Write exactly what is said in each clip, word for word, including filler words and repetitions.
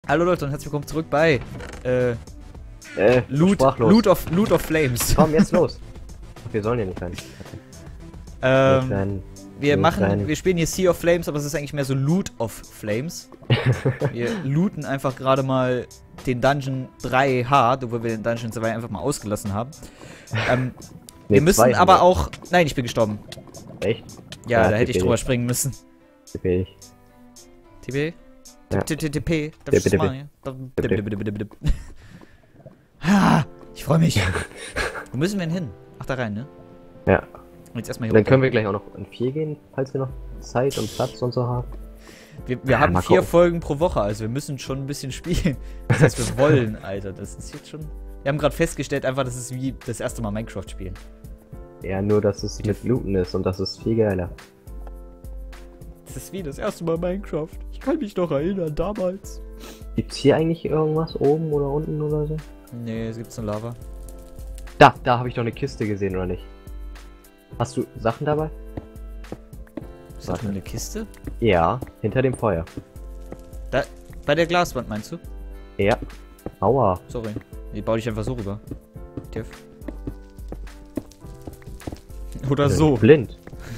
Hallo Leute und herzlich willkommen zurück bei äh, äh, Loot, Loot, of, Loot of Flames. Komm, jetzt los. Wir sollen ja nicht rein. ähm, nicht rein. wir nicht machen, rein. wir spielen hier Sea of Flames, aber es ist eigentlich mehr so Loot of Flames. Wir looten einfach gerade mal den Dungeon drei hart, obwohl wir den Dungeon zwei einfach mal ausgelassen haben. Ähm, Nee, wir müssen zwei aber haben wir. auch... Nein, ich bin gestorben. Echt? Ja, Ja, da hätte ich T P. drüber springen müssen. T P ich. T P? Ja. T P? Tippe, Darf ich das tippe. machen? Ha, ich freue mich. Wo müssen wir denn hin? Ach, da rein, ne? Ja. Und jetzt erstmal Und hier dann können wir gleich auch noch in vier gehen, falls wir noch Zeit und Platz und so haben. Wir, wir Ja, haben mal vier gucken. Folgen pro Woche, also wir müssen schon ein bisschen spielen. Das heißt, wir wollen, Alter. Das ist jetzt schon... Wir haben gerade festgestellt, einfach, das ist wie das erste Mal Minecraft spielen. Ja, nur dass es mit Looten ist und das ist viel geiler. Das ist wie das erste Mal Minecraft. Ich kann mich noch erinnern, damals. Gibt's hier eigentlich irgendwas oben oder unten oder so? Nee, es gibt nur Lava. Da, da habe ich doch eine Kiste gesehen, oder nicht? Hast du Sachen dabei? Ist das nur eine Kiste? Ja, hinter dem Feuer. Da, bei der Glaswand meinst du? Ja. Aua. Sorry. Die baue ich einfach so rüber. Tiff. Oder Ich bin so. Blind.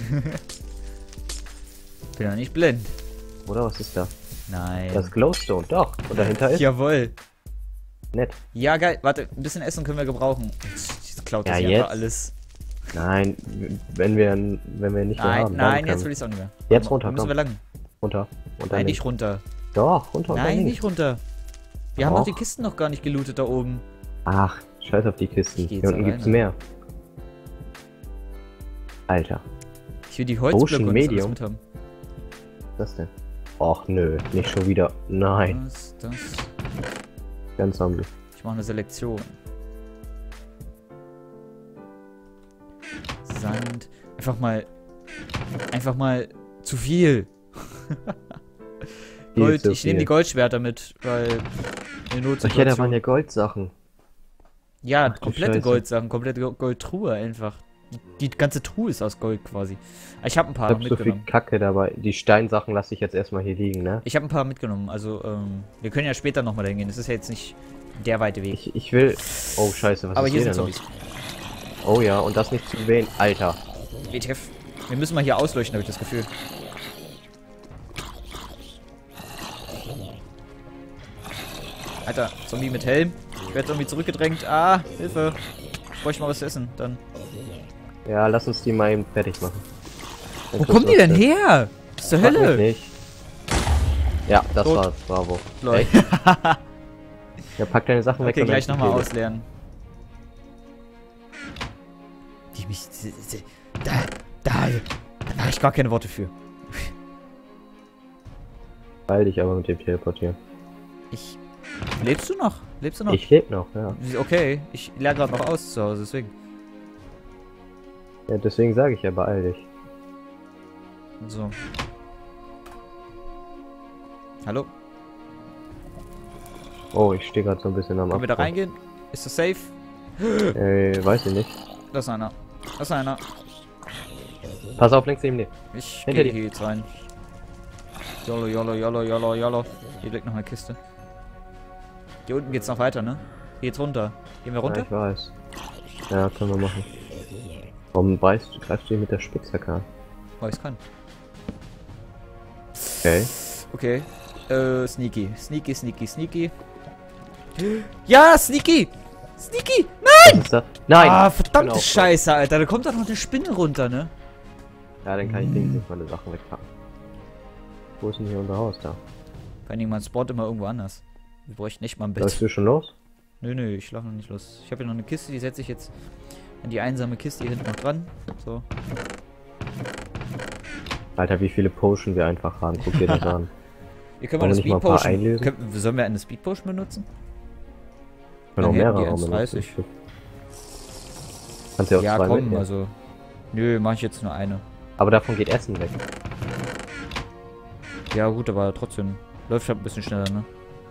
Bin ja nicht blind. Oder was ist da? Nein. Das ist Glowstone, doch. Und dahinter ist Jawohl. nett. Ja, geil. Warte, ein bisschen Essen können wir gebrauchen. Jetzt klaut Ja, das hier jetzt? einfach alles. Nein, wenn wir wenn wir nicht mehr Nein, haben. nein, dann jetzt können will ich es auch nicht mehr. Jetzt Warte mal, runter, wo müssen komm. wir lang? wir. runter. Und dann Nein, links. nicht runter. Doch, runter und dann Nein, links. nicht runter. Wir haben doch Doch. die Kisten noch gar nicht gelootet da oben. Ach, scheiß auf die Kisten. Ich geh Hier jetzt unten gibt's alleine. mehr. Alter, Ich will die Holzblöcke Ocean und das alles Medium? mit haben. was ist das denn? Och nö, nicht schon wieder. Nein, Das, das. ganz Zombie. Ich mache eine Selektion. Sand. Einfach mal. Einfach mal zu viel. Viel Gold. zu Ich nehme viel. die Goldschwerter mit, weil. In Ach ja, da Notsituation. waren ja Goldsachen. Ja, Ach du komplette Scheiße. Goldsachen, komplette Go- Goldtruhe einfach. Die, die ganze Truhe ist aus Gold quasi. Aber ich habe ein paar Ich noch hab so viel mitgenommen. Kacke dabei. Die Steinsachen lasse ich jetzt erstmal hier liegen, ne? Ich habe ein paar mitgenommen. Also, ähm, wir können ja später nochmal dahin gehen. Das ist ja jetzt nicht der weite Weg. Ich, ich will. Oh scheiße, was Aber ist hier hier sind denn Zombies. noch? Oh ja, und das nicht zu wen. Alter. W T F. Wir müssen mal hier ausleuchten, habe ich das Gefühl. Alter, Zombie mit Helm. Ich werde irgendwie zurückgedrängt. Ah, Hilfe. Ich bräuchte mal was zu essen. Dann. Ja, lass uns die mal eben fertig machen. Dann Wo kriegst kommen du die was denn hin. her? Was zur Frag mich Hölle? nicht. Ja, das Tot. war's. Bravo. Lol. Ja, pack deine Sachen weg. Okay, und dann gleich nochmal geh. ausleeren. Die mich. Da, da, da habe ich gar keine Worte für. Beeil dich aber mit dem Teleportieren. Ich. Lebst du noch? Lebst du noch? Ich lebe noch, ja. Okay, ich lerne gerade noch aus zu Hause, deswegen. Ja, deswegen sage ich ja, beeil dich. So. Hallo? Oh, ich stehe gerade so ein bisschen am Können wir da Abgrund. reingehen? Ist das safe? Äh, weiß ich nicht. Da ist einer. Da ist einer. Pass auf, links neben dir. Ich Hinter gehe dir. hier jetzt rein. Jollo, jollo, jollo, jollo, jollo. Hier liegt noch eine Kiste. Hier unten geht's noch weiter, ne? Hier geht's runter. Gehen wir runter? Ja, ich weiß. Ja, können wir machen. Warum beißt du, greifst du ihn mit der Spitzhacke an? Oh, ich's kann. Okay. Okay. Äh, sneaky. Sneaky, sneaky, sneaky. Ja, sneaky! Sneaky! Was ist das? Nein! Ah, Ich bin verdammte auch- Scheiße, Alter. Da kommt doch noch eine Spinne runter, ne? Ja, dann kann ich links nicht meine Sachen wegpacken. Wo ist denn hier unser Haus da? Vor allen Dingen, man spawnt immer irgendwo anders. Wir bräuchten nicht mal ein Bett. Läufst du schon los? Nö, nö, ich schlaf noch nicht los. Ich habe hier noch eine Kiste, die setze ich jetzt an die einsame Kiste hier hinten noch dran. So. Alter, wie viele Potion wir einfach haben. Guck dir das an. Hier können wir Wollen eine wir nicht mal Speed ein paar Potion. einlösen? Können, sollen wir eine Speed Potion benutzen? Können auch Dann hätten mehrere die Raum eins dreißig. benutzen. Kannst ja auch Ja, zwei komm, mitnehmen. also. Nö, mach ich jetzt nur eine. Aber davon geht Essen weg. Ja, gut, aber trotzdem. Läuft halt ein bisschen schneller, ne?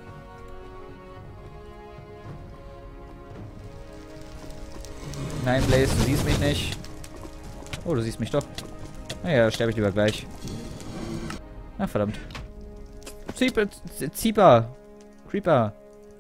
Nein, Blaze, du siehst mich nicht. Oh, du siehst mich doch. Naja, sterbe ich lieber gleich. Ach, verdammt. Zieper, Zieper. Creeper.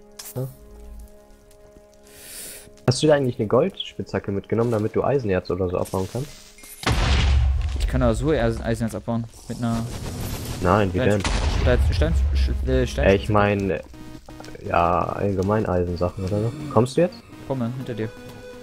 Hast du da eigentlich eine Goldspitzhacke mitgenommen, damit du Eisenerz oder so abbauen kannst? Ich kann aber so Eisenerz abbauen. Mit einer... Nein, wie denn? Stein... Stein... Stein... Stein Äh, ich meine, ja, allgemein Eisensachen oder so. Kommst du jetzt? Komme, hinter dir.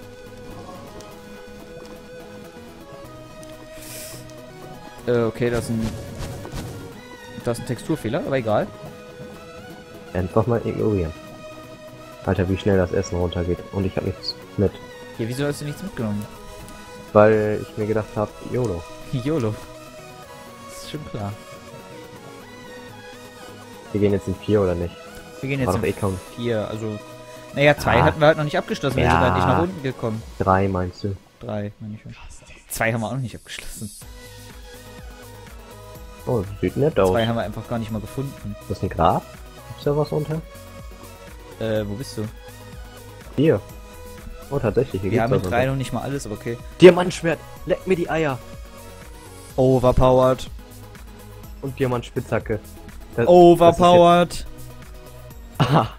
Äh, okay, das ist ein... Das ist ein Texturfehler, aber egal. Einfach mal ignorieren. Alter, wie schnell das Essen runtergeht. Und ich habe nichts mit. Ja, wieso hast du nichts mitgenommen? Weil ich mir gedacht habe, YOLO. YOLO. Das ist schon klar. Wir gehen jetzt in vier oder nicht? Wir gehen jetzt War doch in eh kaum. vier, also... Naja, zwei Ah. hatten wir halt noch nicht abgeschlossen, wir Ja. sind halt nicht nach unten gekommen. Drei meinst du? Drei, meine ich schon. Zwei haben wir auch noch nicht abgeschlossen. Oh, sieht nett aus. Zwei haben wir einfach gar nicht mal gefunden. Das ist ein Grab? Gibt's da was unter? Äh, wo bist du? Hier. Oh, tatsächlich, hier Wir haben gibt's mit was drei unter. noch nicht mal alles, aber okay. Diamantschwert! Leck mir die Eier! Overpowered. Und Diamantspitzhacke. Das, Overpowered. Aha.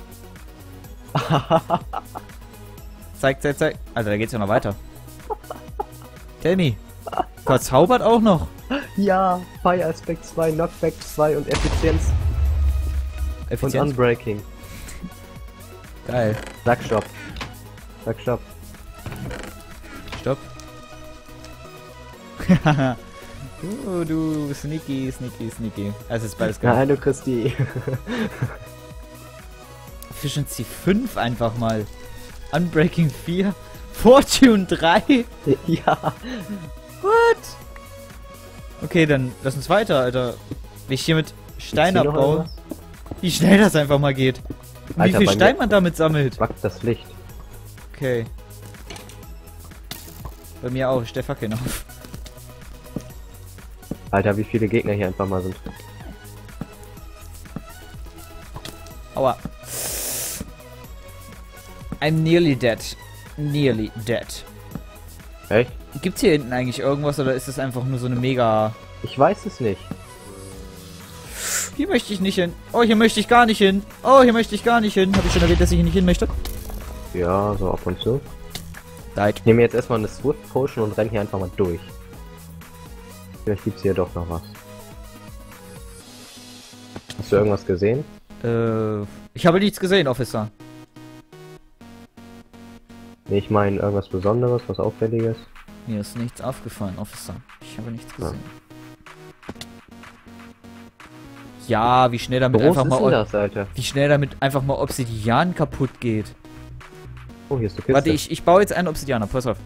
Zeig, zeig, zeig. Alter, da geht's ja noch weiter. Tell me. Verzaubert auch noch. Ja, Fire Aspect zwei, Knockback zwei und Effizienz, und Effizienz. Unbreaking. Geil. Sag Stopp. Sag Stopp. Stopp. du, du, sneaky, sneaky, sneaky. Es ist beides geil. Nein, du kriegst die. Efficiency fünf einfach mal. Unbreaking vier. Fortune drei. Ja. What? Okay, dann lass uns weiter, Alter. Wenn ich hier mit Stein Gibt's hier noch abbaue, irgendwas? wie schnell das einfach mal geht. Und wie Alter, viel bei Stein mir- man damit sammelt. Wackt das Licht. Okay. Bei mir auch, ich stell Fackeln auf. Alter, wie viele Gegner hier einfach mal sind. Aua. I'm nearly dead. Nearly dead. Echt? Gibt's hier hinten eigentlich irgendwas oder ist das einfach nur so eine mega... Ich weiß es nicht. Hier möchte ich nicht hin. Oh, hier möchte ich gar nicht hin. Oh, hier möchte ich gar nicht hin. Habe ich schon erwähnt, dass ich hier nicht hin möchte? Ja, so ab und zu. Leid. Ich nehme jetzt erstmal eine Swift Potion und renne hier einfach mal durch. Vielleicht gibt's hier doch noch was. Hast du irgendwas gesehen? Äh, ich habe nichts gesehen, Officer. Nee, ich meine irgendwas Besonderes, was Auffälliges. Mir ist nichts aufgefallen, Officer. Ich habe nichts gesehen. Ja, wie schnell damit Groß einfach ist mal... denn das, Alter? Wie schnell damit einfach mal Obsidian kaputt geht. Oh, hier ist eine Kiste. Warte, ich, ich baue jetzt einen Obsidianer, pass auf.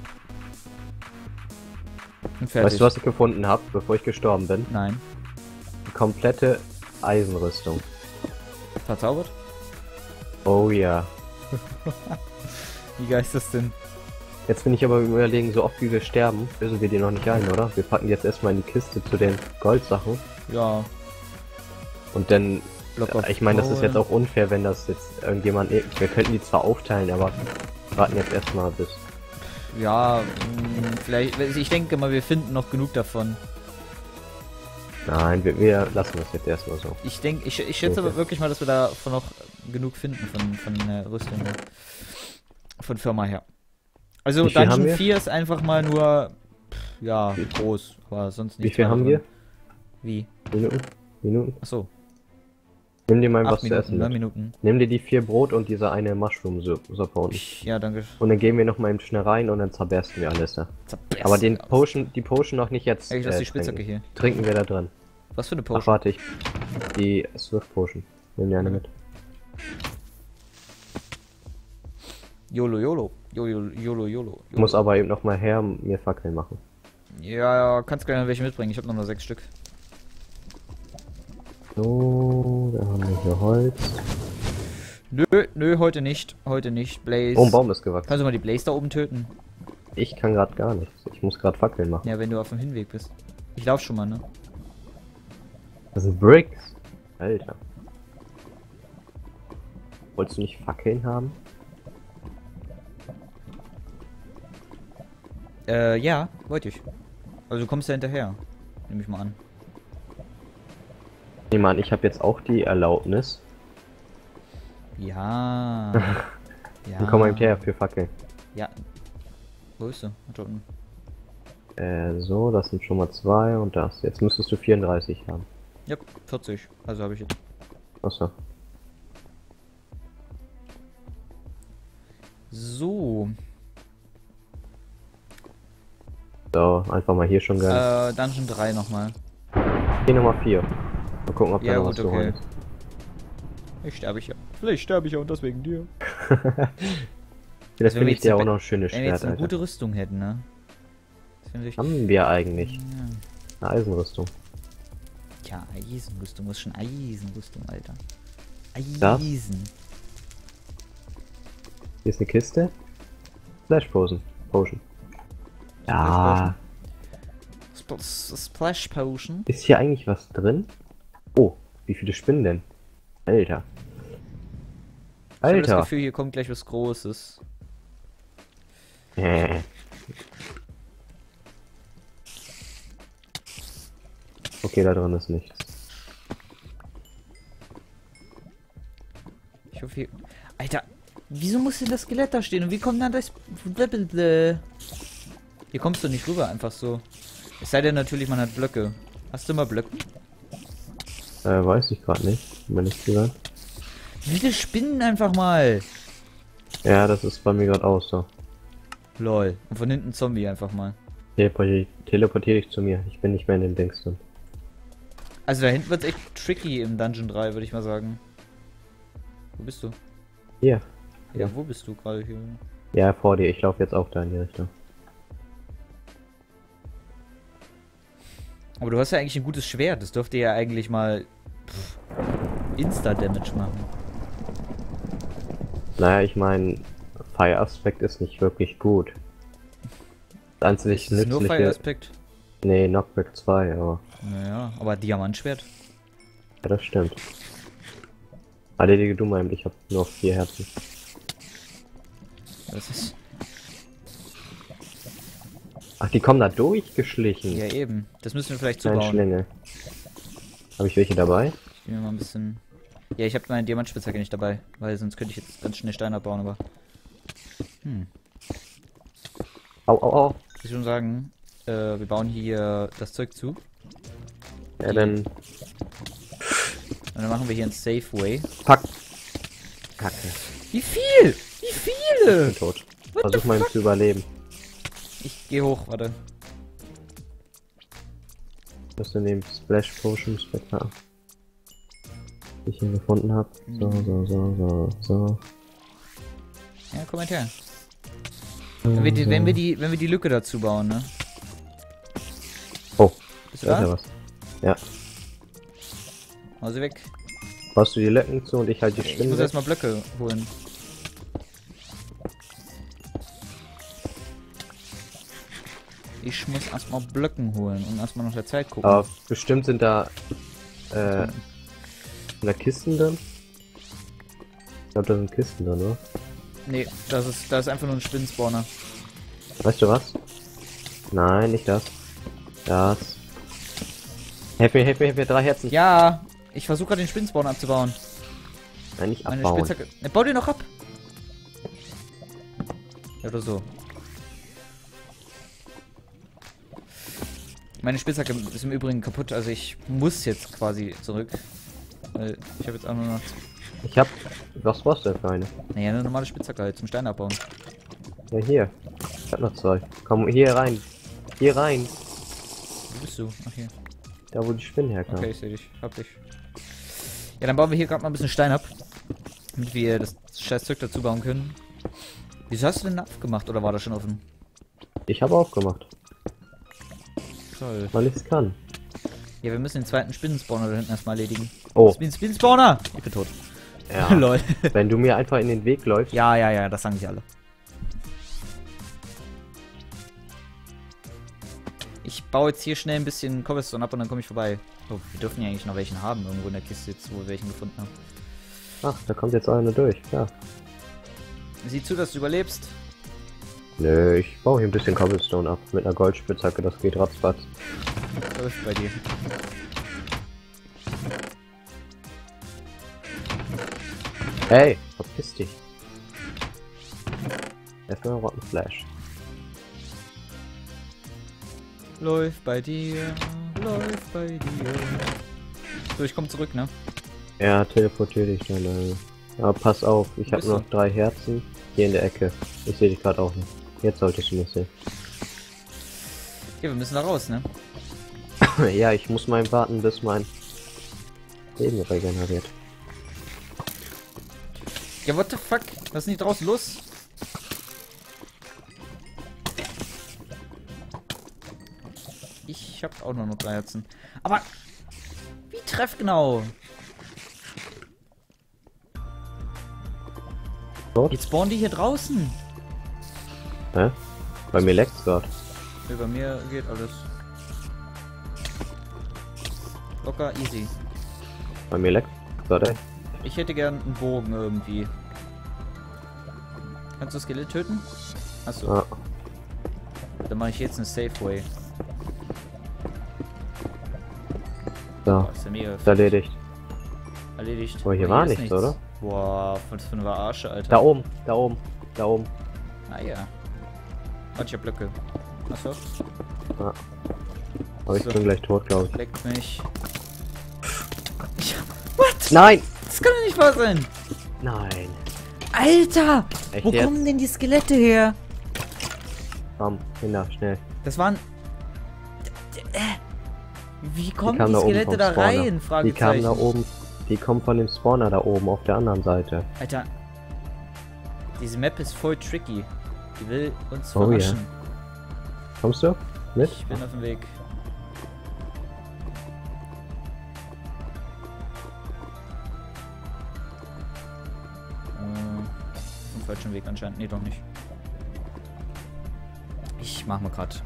Und fertig. Weißt du, was ich gefunden habe, bevor ich gestorben bin? Nein. Die komplette Eisenrüstung. Verzaubert? Oh ja. Wie geil ist das denn? Jetzt bin ich aber im Überlegen, so oft wie wir sterben, lösen wir die noch nicht ein, oder? Wir packen die jetzt erstmal in die Kiste zu den Goldsachen. Ja. Und dann, Block of ich meine, das ist Coal. jetzt auch unfair, wenn das jetzt irgendjemand, wir könnten die zwar aufteilen, aber warten jetzt erstmal bis. Ja, mh, vielleicht, ich denke mal, wir finden noch genug davon. Nein, wir, wir lassen das jetzt erstmal so. Ich denke, ich, ich schätze Okay. aber wirklich mal, dass wir davon noch genug finden, von, von der Rüstung. Von Firma her. Also Wie viel haben Dungeon wir? vier ist einfach mal nur, pff, ja, groß, aber sonst Wie nichts viel mehr haben drin. wir? Wie? Minuten? Minuten? Achso, Nimm dir mal was acht zu Minuten, essen neun mit. Minuten. Nimm dir die vier Brot und diese eine Mushroom-Suppe unten. Ja, danke. Und dann gehen wir noch mal eben schnell rein und dann zerbersten wir alles da. Zerbersten Aber den wir alles. Potion, die Potion noch nicht jetzt. Ich lass äh, die Spitzhacke trinken. hier. Trinken wir da drin. Was für eine Ach Potion? warte, ich. Die Swift Potion. Nimm die eine mit. YOLO, YOLO. YOLO, YOLO, YOLO. Ich muss aber eben noch mal her mir Fackeln machen. Ja, ja, kannst gerne welche mitbringen. Ich habe noch nur sechs Stück. So, da haben wir hier Holz. Nö, nö, heute nicht. Heute nicht. Blaze. Oh, ein Baum ist gewachsen. Kannst du mal die Blaze da oben töten? Ich kann gerade gar nichts. Ich muss gerade Fackeln machen. Ja, wenn du auf dem Hinweg bist. Ich lauf schon mal, ne? Das sind Bricks. Alter. Wolltest du nicht Fackeln haben? Äh, ja, wollte ich. Also du kommst ja hinterher. Nehme ich mal an. Nee, Mann, ich habe jetzt auch die Erlaubnis, Ja. Ja. Dann komm mal hinterher für Fackeln. Ja. Wo ist du? Da unten. Äh, so, das sind schon mal zwei und das. Jetzt müsstest du vierunddreißig haben. Ja, vierzig. Also habe ich jetzt. Achso. So. So, einfach mal hier schon geil. Äh, Dungeon drei nochmal. Hier Nummer vier. Mal gucken, ob Ja, da noch gut, was zu okay. holen ist. Ich sterbe ich ja. Vielleicht sterbe ich ja und deswegen dir. Vielleicht wenn wir finde ich jetzt dir eine auch Be- noch ein schönes Wenn wir Schwert, jetzt eine Alter. gute Rüstung hätten, ne? Das finde ich. Haben wir eigentlich. Ja. Eine Eisenrüstung. Tja, Eisenrüstung, muss schon Eisenrüstung, Alter. Das? Eisen. Hier ist eine Kiste. Flash Potion. Potion. Ja. Sp Splash Potion. Ist hier eigentlich was drin? Oh, wie viele Spinnen denn? Alter. Ich habe das Alter. Gefühl, hier kommt gleich was Großes. Äh. Okay, da drin ist nichts. Ich hoffe hier... Alter, wieso muss denn das Skelett da stehen? Und wie kommt dann das... Hier kommst du nicht rüber, einfach so. Es sei denn natürlich, man hat Blöcke. Hast du mal Blöcke? Äh, weiß ich gerade nicht. Wenn ich gesagt. Wie viele Spinnen einfach mal? Ja, das ist bei mir gerade auch so. Lol. Und von hinten Zombie einfach mal. Teleportier, teleportier dich zu mir. Ich bin nicht mehr in den Dings drin. Also da hinten wird echt tricky im Dungeon drei, würde ich mal sagen. Wo bist du? Hier. Ja, wo bist du gerade hier? Ja, vor dir. Ich laufe jetzt auch da in die Richtung. Aber du hast ja eigentlich ein gutes Schwert. Das dürfte ja eigentlich mal pff, Insta-Damage machen. Naja, ich meine, Fire-Aspekt ist nicht wirklich gut. Das einzige Ist es nur nützliche... Fire-Aspekt? Nee, Knockback zwei, aber... Naja, aber Diamantschwert. Ja, das stimmt. Erledige du mal, ich habe nur vier Herzen. Das ist... Ach, die kommen da durchgeschlichen. Ja, eben. Das müssen wir vielleicht Kleine zubauen. Schlinge. Habe ich welche dabei? Ich nehme mal ein bisschen... Ja, ich habe meine Diamantspitzhacke nicht dabei, weil sonst könnte ich jetzt ganz schnell Steine abbauen, aber... Hm. Au, au, au. Ich würde schon sagen, äh, wir bauen hier das Zeug zu. Ja, Die- dann... Und dann machen wir hier ein Safe Way. Pack. Kacke. Wie viel? Wie Ich viele? bin tot. Versuch mal ihn zu überleben. Ich gehe hoch, warte. Was in dem Splash Potion Spectre, die ich hier gefunden habe. So, so, so, so, so. Ja, komm mal her. Wenn wir, die, wenn, wir die, wenn wir die Lücke dazu bauen, ne? Oh, Bist du da ist ja da? was. Ja. Hau sie weg. Baust du die Lücken zu und ich halt die Ich Spinnen muss weg? erstmal Blöcke holen. Ich muss erstmal Blöcken holen und erstmal nach der Zeit gucken. Aber bestimmt sind da äh, sind da Kisten drin? Ich glaube, da sind Kisten drin, oder? Nee, das ist, das ist einfach nur ein Spinnenspawner. Weißt du was? Nein, nicht das. Das. Helf mir, helf mir, helf mir, drei Herzen. Ja, ich versuche gerade den Spinnenspawner abzubauen. Nein, nicht Meine abbauen. Spitzhacke. Ne, bau den noch ab! Ja, oder so. Meine Spitzhacke ist im Übrigen kaputt, also ich muss jetzt quasi zurück. Weil ich habe jetzt auch nur noch. Ich hab. Was war's denn für eine? Naja, eine normale Spitzhacke halt zum Stein abbauen. Ja, hier. Ich hab noch zwei. Komm, hier rein. Hier rein. Wo bist du? Ach hier. Da, wo die Spinnen herkamen. Okay, ich sehe dich. Hab dich. Ja, dann bauen wir hier gerade mal ein bisschen Stein ab. Damit wir das scheiß Zeug dazu bauen können. Wieso hast du den Napf gemacht oder war das schon offen? Ich habe aufgemacht, Toll. weil ich's kann. Ja, wir müssen den zweiten Spinnenspawner da hinten erstmal erledigen. Oh, Spin Spinnenspawner! Ich bin tot. ja. Lol. Wenn du mir einfach in den Weg läufst. Ja, ja, ja, das sagen sie alle. Ich baue jetzt hier schnell ein bisschen Cobblestone ab und dann komme ich vorbei. Oh, wir dürfen ja eigentlich noch welchen haben, irgendwo in der Kiste jetzt, wo wir welchen gefunden haben. Ach, da kommt jetzt einer durch, klar. Sieh zu, dass du überlebst. Nö, ich baue hier ein bisschen Cobblestone ab. Mit einer Goldspitzhacke, das geht ratzfatz. Läuft bei dir. Hey, verpiss dich. Erstmal Rotten Flash. Läuft bei dir, läuft bei dir. So, ich komm zurück, ne? Ja, teleportier dich dann. Äh. Aber pass auf, ich Wo habe bist noch drei Herzen hier in der Ecke. Ich sehe dich gerade auch nicht. Jetzt solltest du mich sehen. Ja, wir müssen da raus, ne? Ja, ich muss mal warten, bis mein Leben regeneriert. Ja, what the fuck? Was ist denn hier draußen los? Ich hab auch nur noch drei Herzen. Aber wie treffgenau? Dort? Jetzt spawnen die hier draußen. Hä? Bei mir leckt's gerade. Nee, bei mir geht alles. Locker, easy. Bei mir leckt's gerade. Ich hätte gern einen Bogen irgendwie. Kannst du das Skelett töten? Achso. Ah, Dann mache ich jetzt eine Safe Way. da. Oh, ist ja mega Ist erledigt. erledigt. Aber hier Oh, war ist nichts, oder? Boah, was für eine Verarsche, Alter. Da oben, da oben, da oben. Ah ja. Warte, ich hab Blöcke. Achso, Ah. Aber ich So. bin gleich tot, glaube ich. leckt mich. Ich, what? Nein! Das kann doch nicht wahr sein. Nein. Alter! Echt Wo jetzt? kommen denn die Skelette her? Komm, hinter, schnell. Das waren... Äh, Wie kommen kamen die da oben Skelette vom da Spawner. rein? Die Fragezeichen. kamen da oben. Die kommen von dem Spawner da oben auf der anderen Seite. Alter. Diese Map ist voll tricky. Die will uns Oh, verarschen. Kommst du? Mit? Ich bin auf dem Weg. Äh, auf dem falschen Weg anscheinend. Nee, doch nicht. Ich mach mal grad.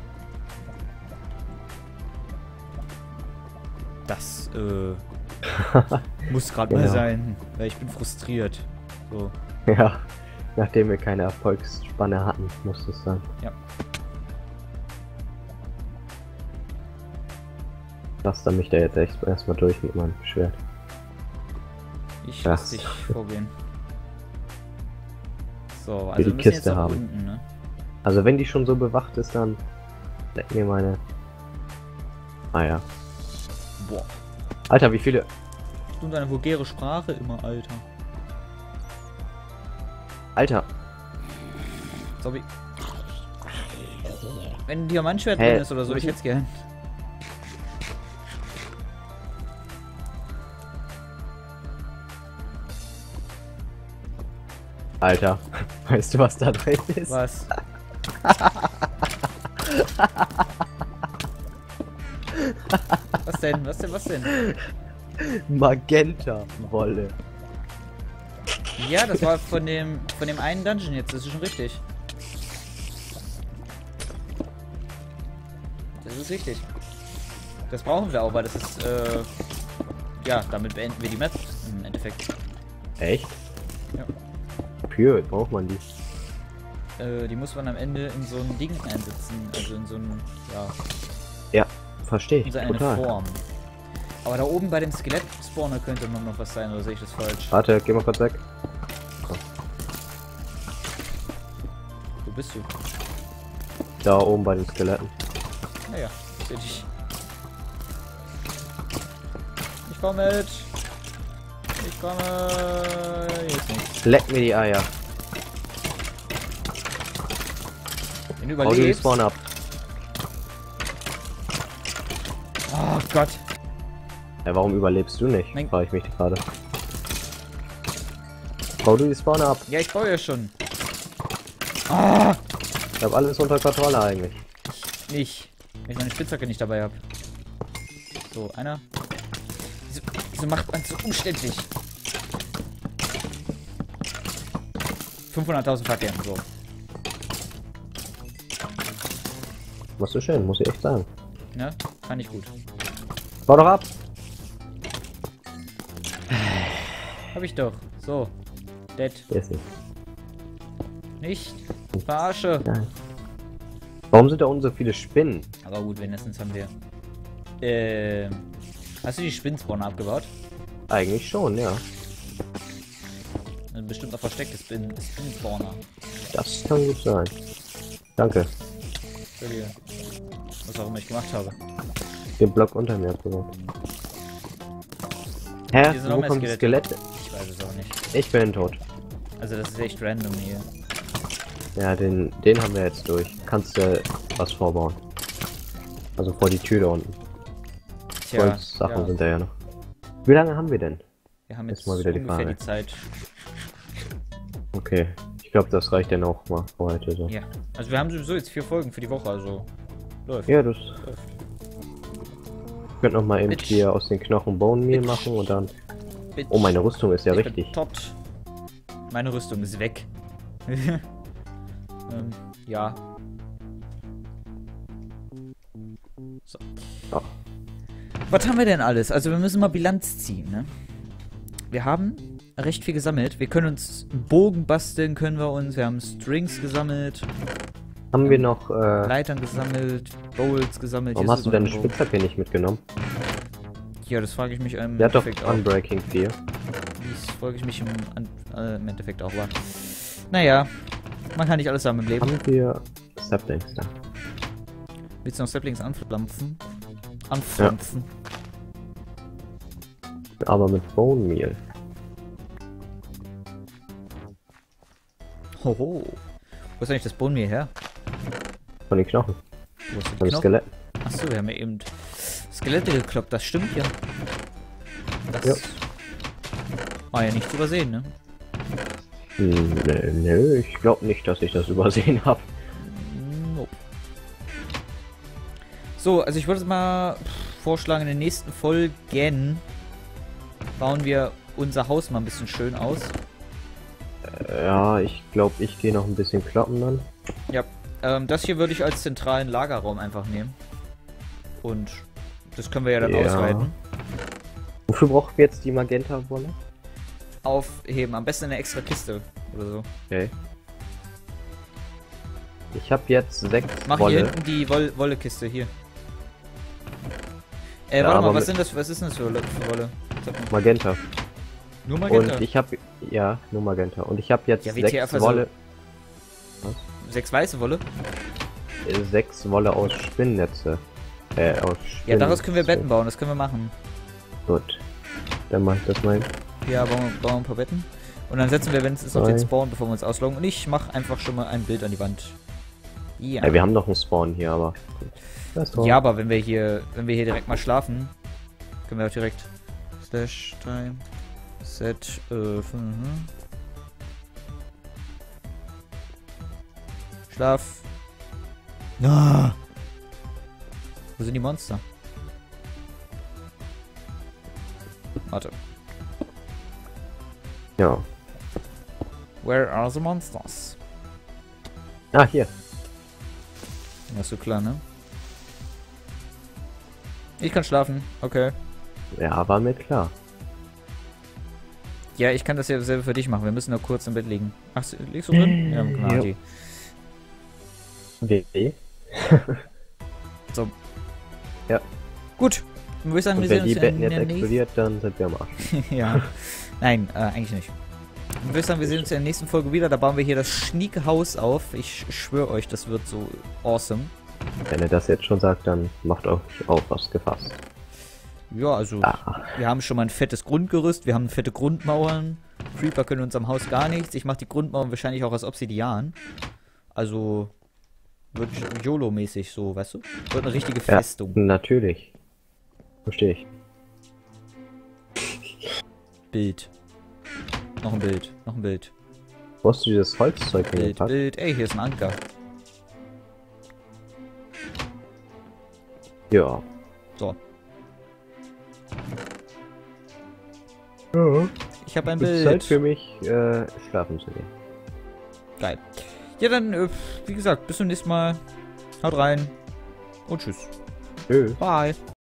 Das, äh, muss gerade mal Genau. sein, weil ich bin frustriert. So. Ja. Nachdem wir keine Erfolgsspanne hatten, muss es sein. Ja. Lass dann mich da jetzt echt erstmal durch mit meinem Schwert. Ich Ja. lass dich vorgehen. So, die also wir müssen Kiste jetzt nach haben. unten, ne? Also wenn die schon so bewacht ist, dann leck mir meine. Ah ja. Boah. Alter, wie viele. Du und deine vulgäre Sprache immer, Alter. Alter. Sorry. Wenn ein Diamantschwert Hä? drin ist oder so, ich hätte es gern. Alter. Weißt du, was da drin ist? Was? Was denn? Was denn? Was denn? Magenta-Wolle. Ja, das war von dem von dem einen Dungeon jetzt. Das ist schon richtig. Das ist richtig. Das brauchen wir auch, weil das ist, äh, ja, damit beenden wir die Map im Endeffekt. Echt? Ja. Pure, braucht man die. Äh, die muss man am Ende in so ein Ding einsetzen. Also in so ein, ja, Ja, verstehe in ich. so eine Total. Form. Aber da oben bei dem Skelett-Spawner könnte noch noch was sein, oder sehe ich das falsch? Warte, geh mal kurz weg. Wo bist du? Da oben bei den Skeletten. Naja, sehe dich. Ich komme mit. Ich komme. Hier ist nichts. Leck mir die Eier. Wenn du Hau dir die überlebst. Spawn ab. Oh Gott. Ja, warum überlebst du nicht? Nein. Frage ich mich gerade. Bau du die Spawn ab. Ja, ich baue ja schon. Ah, Ich habe alles unter Kontrolle eigentlich. nicht. Wenn ich meine Spitzhacke nicht dabei habe. So, einer. Wieso, wieso macht man so umständlich? fünfhunderttausend Fackeln, so. Machst du schön, muss ich echt sagen. Ne? Fand ich gut. Bau doch ab! Hab ich doch. So. Dead. Der ist nicht. Nicht. Verarsche. Nein. Warum sind da unten so viele Spinnen? Aber gut, wenigstens haben wir. Ähm. Hast du die Spinnspawner abgebaut? Eigentlich schon, ja. Dann sind bestimmt noch versteckte Spin Spin-Spawner. Das kann gut sein. Danke. Für die, was auch immer ich gemacht habe. Den Block unter mir abgebaut. Hä? Hier sind noch Wo mehr kommt die Skelette. Skelette? Ich weiß es auch nicht. Ich bin tot. Also das ist echt random hier. Ja, den, den haben wir jetzt durch. Kannst du was vorbauen. Also vor die Tür da unten. Tja, Sachen ja. sind da ja noch. Wie lange haben wir denn? Wir haben Jetzt jetzt mal wieder die ungefähr Frage. die Zeit. Okay. Ich glaube, das reicht dann auch mal für heute so. Ja. Also wir haben sowieso jetzt vier Folgen für die Woche, also läuft. Ja, das. Läuft. Ich könnte noch mal eben Bitch. hier aus den Knochen Bone Meal Bitch. machen und dann. Bitch. Oh, meine Rüstung ist ja Ich bin richtig. tot. Meine Rüstung ist weg. ähm, ja. So. Oh. Was haben wir denn alles? Also wir müssen mal Bilanz ziehen, ne? Wir haben recht viel gesammelt. Wir können uns einen Bogen basteln, können wir uns. Wir haben Strings gesammelt, Haben wir noch. Äh, Leitern gesammelt, Bowls gesammelt. warum Hier hast ist du deine noch ein Bogen. Spitzhacke nicht mitgenommen? Ja, das frage ich mich im Der hat doch Endeffekt auch. Unbreaking vier. Das frage ich mich im, an, äh, im Endeffekt auch. Aber naja, man kann nicht alles haben im Leben. Haben wir Saplings da? Willst du noch Saplings anpflanzen? Anpflanzen. Aber mit Bone Meal. Hoho. Wo ist eigentlich das Bone Meal her? Von den Knochen. Wo ist Von die den Knochen? Skeletten. Achso, wir haben ja eben Skelette gekloppt, das stimmt ja. Das Ja. war ja nicht zu übersehen, ne? Hm, nö, nö, ich glaube nicht, dass ich das übersehen habe. Nope. So, also ich würde mal vorschlagen, in den nächsten Folgen bauen wir unser Haus mal ein bisschen schön aus. Ja, ich glaube, ich gehe noch ein bisschen kloppen dann. Ja, ähm, das hier würde ich als zentralen Lagerraum einfach nehmen. Und das können wir ja dann Ja. ausweiten. Wofür brauchen wir jetzt die Magenta-Wolle? Aufheben, am besten eine extra Kiste oder so. Okay. Ich habe jetzt sechs Mach hier Wolle. hinten die Woll Wollekiste hier. Äh, Ja, warte aber mal, was mit- sind das, was ist denn das für Wolle? Für Wolle? Sag mal. Magenta. Nur Magenta. Und ich habe ja nur Magenta. Und ich habe jetzt Ja, W T F, sechs also- Wolle, Sechs weiße Wolle? äh, sechs Wolle aus Spinnnetze. Äh, aus Spinn Ja, daraus können wir Betten bauen, das können wir machen. Gut. Dann mach ich das mal. Ja, bauen wir, bauen wir ein paar Betten. Und dann setzen wir wenigstens noch den Zwei. Spawn, bevor wir uns ausloggen. Und ich mache einfach schon mal ein Bild an die Wand. Ja. Ja, wir haben noch einen Spawn hier, aber. Gut. Das ist Ja, aber wenn wir hier, wenn wir hier direkt mal schlafen, können wir auch direkt Slash Time Set äh, fünf, Schlaf. Ah. Wo sind die Monster? Warte. Ja. Where are the monsters? Ah, hier. Ja, ist so klar, ne? Ich kann schlafen, okay. Ja, war mir klar. Ja, ich kann das ja selber für dich machen. Wir müssen nur kurz im Bett liegen. Ach, liegst du drin? Ja, genau. Ja. Die. W. So. Ja. Gut. Dann würde ich sagen, Und wir wenn sehen die uns Betten in jetzt der nächsten... explodiert, dann sind wir am Arsch. Ja. Nein, äh, eigentlich nicht. Dann würde ich sagen, wir sehen uns in der nächsten Folge wieder. Da bauen wir hier das schnieke Haus auf. Ich schwöre euch, das wird so awesome. Wenn ihr das jetzt schon sagt, dann macht euch auch was gefasst. Ja, also Ah. wir haben schon mal ein fettes Grundgerüst. Wir haben fette Grundmauern. Creeper können uns am Haus gar nichts. Ich mache die Grundmauern wahrscheinlich auch aus Obsidian. Also wird YOLO-mäßig so, weißt du? Wird eine richtige Ja, Festung. natürlich. Verstehe ich. Bild. Noch ein Bild. Noch ein Bild. Wo hast du dieses Holzzeug Bild, hingepackt? Bild. Ey, hier ist ein Anker. Ja. So. Ja. Ich habe ein Ist Zeit Bild. für mich, äh, schlafen zu gehen. Geil. Ja, dann, äh, wie gesagt, bis zum nächsten Mal. Haut rein. Und tschüss. Tschüss. Bye.